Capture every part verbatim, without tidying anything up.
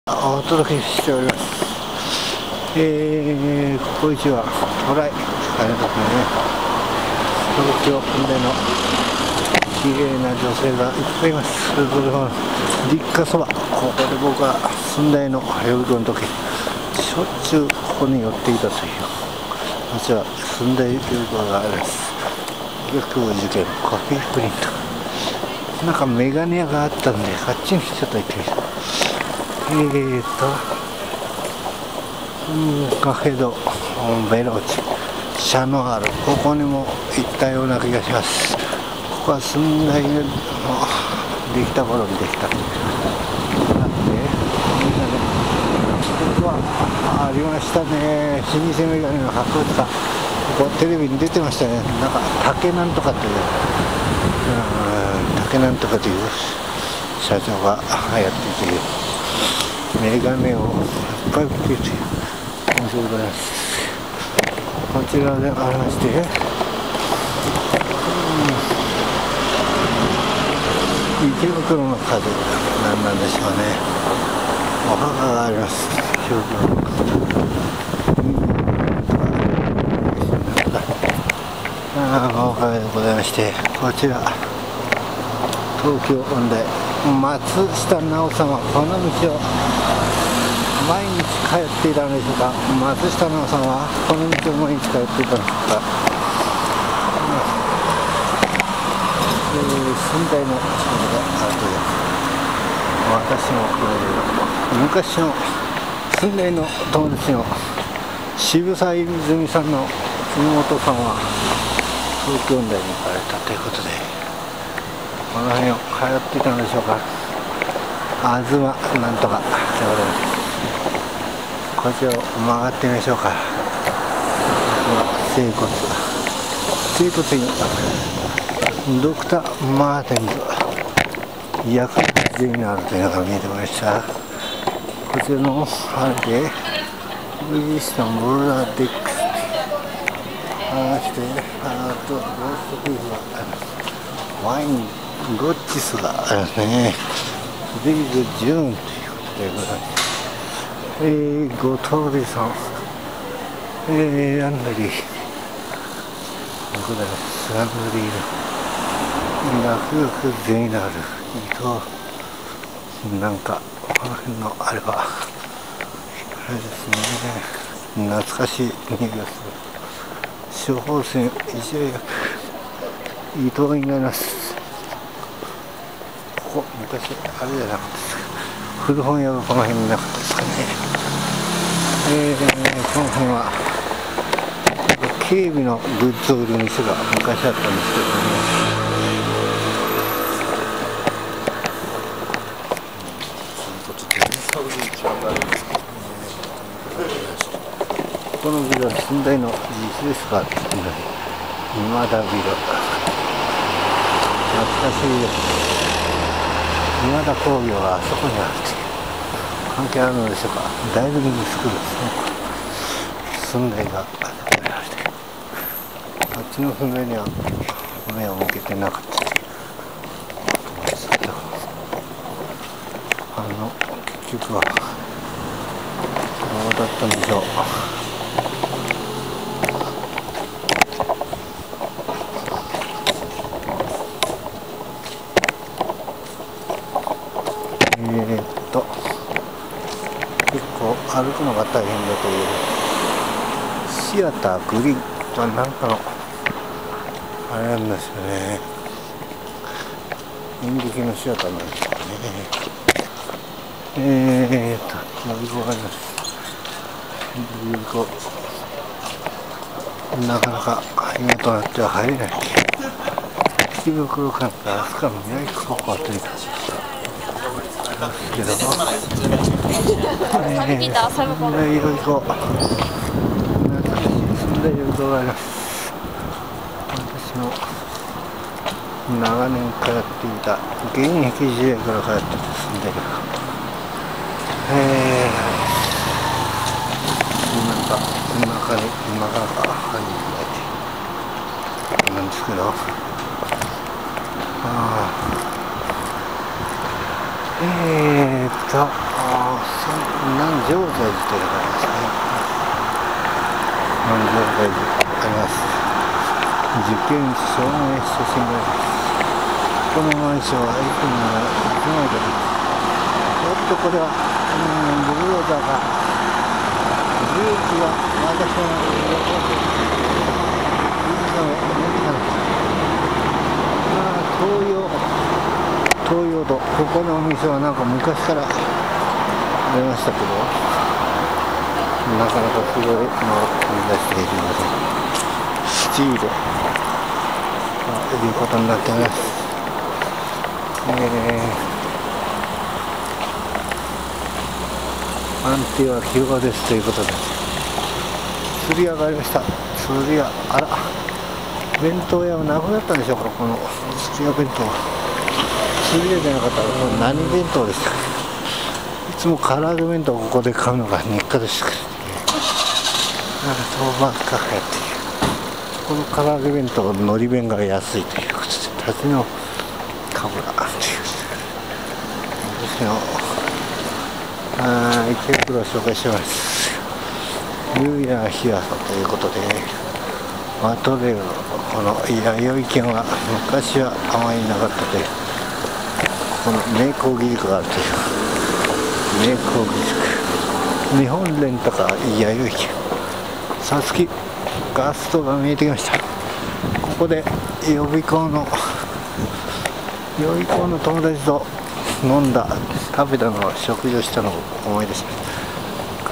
お届けしております。えー、ここ一はトライあれですね。東京での綺麗な女性がいっぱいいます。それから立花そば、ここで僕は寸大の夜の時しょっちゅうここに寄っていたというこちら寸大夜があります。医学部受験コピープリント、なんかメガネ屋があったんであっちにちょっと行ってみた。えーと、うん、カフェドベローチシャノアール、ここにも行ったような気がします。ここは寸大のできた頃にできた。で、ここはありましたね、老舗メガネの博物館。ここテレビに出てましたね。なんか竹なんとかという、うん、竹なんとかという社長がやっていて、メガネをいっぱい売っているというお店でございます。こちらでありまして、うん、池袋の風なんなんでしょうね。お墓があります。池袋のああ、お墓でございまして、こちら東京音大松下奈緒さんはこの道を毎日通っていたのでしょうか。松下奈緒さんはこの道を毎日通っていたのでしょうか。えー、寸大の仕事があるという私の昔の寸大の友達の渋沢泉さんの妹さんは東京音大に行かれたということで、この辺を通っていたのでしょうか。あずまなんとかでございます。こちらを曲がってみましょうか。ここは整骨整骨院ドクターマーテンズ薬ゼミナールというのが見えてました。こちらのあれでウィジスタンボルダーデックスあして、あとローストビーフがあります。ワインロッチスがありますね。ビーズジューンということでございます。えー、後藤さん、えー、ランドリーございます。ランドリーの落学ゼミナールとなんかこの辺のあれはあれですね、懐かしい匂いがする処方箋一応薬伊藤になります。ここ昔あれじゃなかったですか、古本屋がこの辺になかったですかね。えー、この辺は警備のグッズを売る店が昔あったんですけどね。このビルは寸大の実ですか。今田ビル、懐かしいです。今田工業はあそこにあるという関係あるのでしょうか。ダイビングスクールですね。寸大があっちの寸大には目を向けてなかったということですけど、あの結局はどうだったんでしょう。えーっと結構歩くのが大変だというシアターグリーンとはなんかのあれなんですよね。演劇のシアターなんですよね。えーっと予備校があります。予備校なかなか今となっては入れない。池袋間から飛鳥宮駅高校というけど、えー、いろいろそんな予備校があります。私の長年通っていた現役時代から通ってたんだけど、えー、なんか中に今が入ってなんですけど、あえーっとあ南城西寺というのがありますね。南城西寺あります。受験証明写真があります。このマンションは駅のいちまいであります。ちょっとこれは、うん、ブルーザーが、ブルーズは私の横で、東洋、東洋道、ここのお店はなんか昔からありましたけど、なかなかすごいのを生み出しているので、スチールということになっています。えー、安定は希望ですということで、釣り屋がありました。釣り屋、あら、弁当屋はなくなったんでしょうか、この釣り屋弁当。釣り屋じゃなかったらこれ何弁当でしたか。いつも唐揚げ弁当をここで買うのが日課でしたけどね。なんか当番かかっていう、この唐揚げ弁当のり弁が安いということで、滝のかぶらっていう私のあ池袋を紹介します。夕や日朝ということで、マトレールのこの弥生県は昔はあまりなかったという、この名工義塾があるという名工義塾、日本レンタカー弥生県、さつきガストが見えてきました。ここで予備校の予備校の友達と飲んだ食べたのを食事をしたのを思い出しました。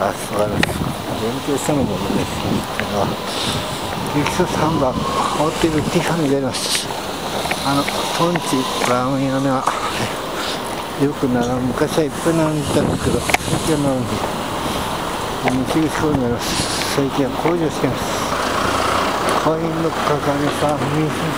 ガストがあります。勉強したのも思い出しました。さんばんホテルティファニーであります。あのトンチラーメン屋にはよく並ぶ、昔はいっぱい並んでたんですけど、最近は並んで西口公園になります。最近は工事をしています。コインのかかりさん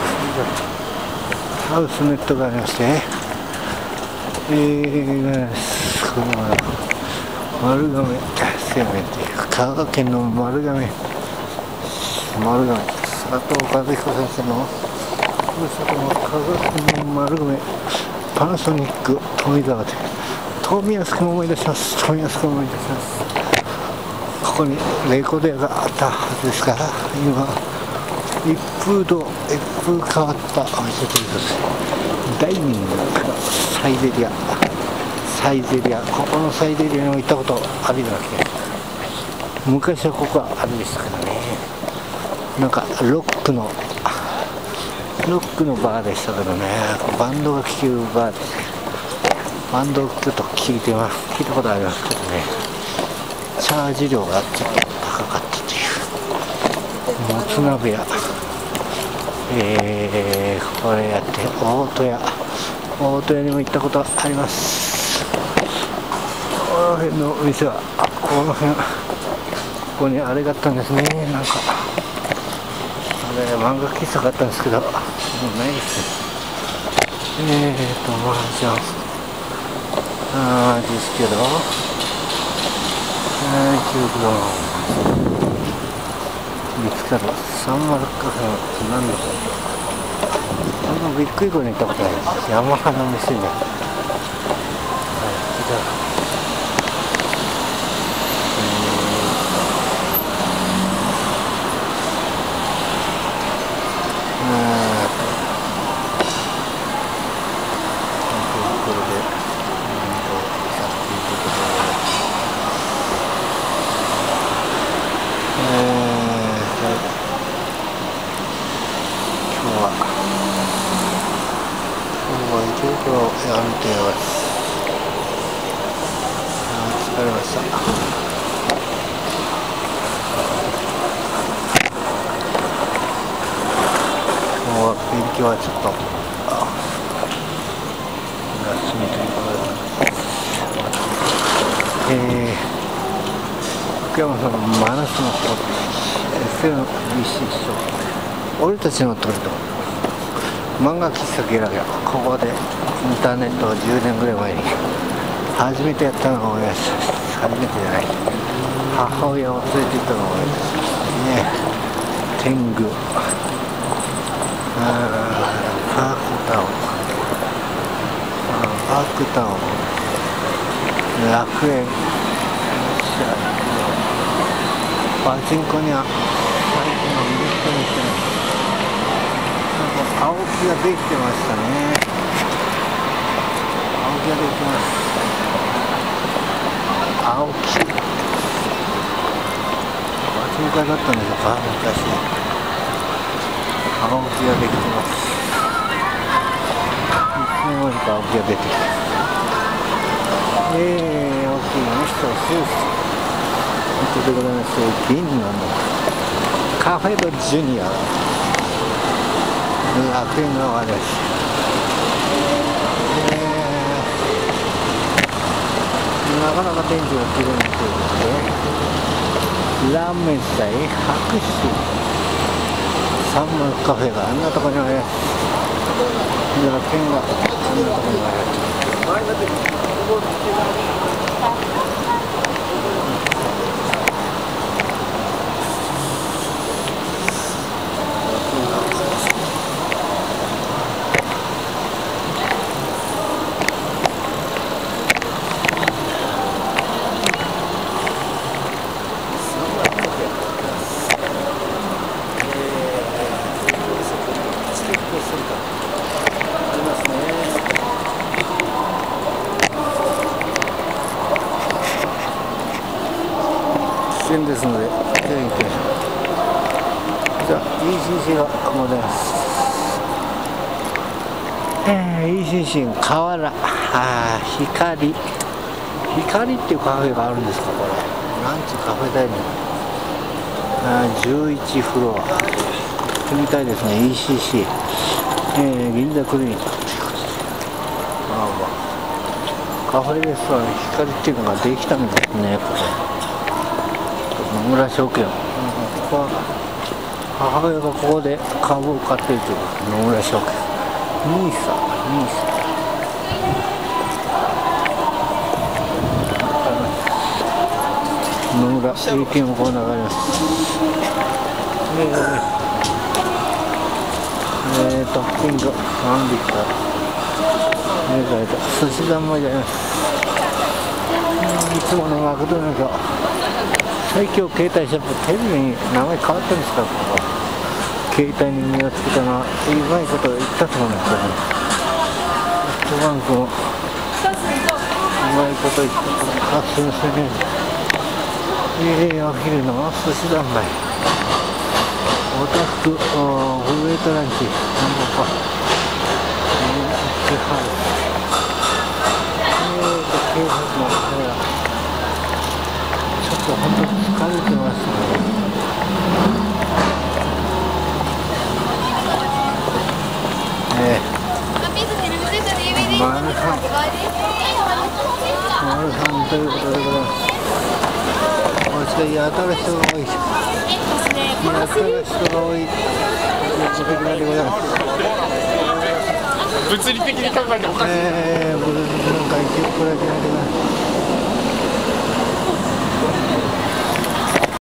ハウスネットがありまして、えー、この丸亀製麺という香川県の丸亀丸亀佐藤和彦先生のふるさとの香川県の丸亀パナソニック富澤で、富安君を思い出します。富安君を思い出します。ここにレコード屋があったはずですから、今一風堂、一風変わったお店ということで、ダイニングサイゼリアサイゼリア、ここのサイゼリアにも行ったことあるわけ。昔はここはあれでしたからね、なんかロックのロックのバーでしたけどね、バンドが聴けるバーです。バンドをちょっと聴いてます、聞いたことありますけどね、チャージ料がちょっと高かったという。もつ鍋屋、えー、これやって大戸屋、大戸屋にも行ったことあります。この辺のお店は、あ、この辺、ここにあれがあったんですね、なんかあれ漫画喫茶があったんですけど、もうないですね。えーとマージャン、あーですけど、えー、中国の見つかるサンマルカフェの何でしょう。あんまびっくりこに行ったことないです。ヤマハの店に、はい、来た。いろいろやめています。疲れました。今日は勉強はちょっと休みということで、えー、福山さんの真夏の方です。エスエヌビーシー ショー、俺たちの鳥と漫画喫茶ゲラゲラ、ここでインターネットをじゅうねんぐらい前に初めてやったのが思い出します。初めてじゃない、母親を連れて行ったのが思い出しますね。天狗、あパークタウン、パークタウン、 楽園パチンコには最近の見る人にしてなんか青木ができてましたね。青木ができてます。青木パチンコ屋だったんでしょうか、昔。青木ができてます。いつの間にか青木が出てきてえー、大きいの人をスース見ててございます。銀のカフェドジュニア楽園があります。えー、なかなか天気がきれいにということでラーメン祭白州サンマルカフェがあんなところにあります。楽園があんなところにあります。ですので、じゃあ行きましょう。じゃあ イーシーシー がここです。えー、イーシーシー 河原あ光光っていうカフェがあるんですか。これなんちゅうカフェだよね。あじゅういちフロア行ってみたいですね。 イーシーシー、えー、銀座クリニックああカフェレストラン光っていうのができたんですね。これ野村証券、うん、ここは母親がここで株を買っているという野村証券ニーサニーサ野村 エーティーエム コーナーがあります。えー、えー、トッピング何匹かえー、寿司三昧じゃないです。いつものマクドナルド最強携帯ショップテレビに名前変わったんですか。ここ携帯に身をつけたのはうまいこと言ったと思うんですけどね。ソフトバンクもうまいこと言ったとあすいませんね。えー、お昼の寿司三昧おたふくフルートランチなんぼかえー、警察のカメラちょっと本当に疲れてますね。えー、マルハンマルハンということでございます。こちらやたら人が多いやたら人が多い物理的なでございます。 物理的に考えておかしい。 えー、物理的なでございます。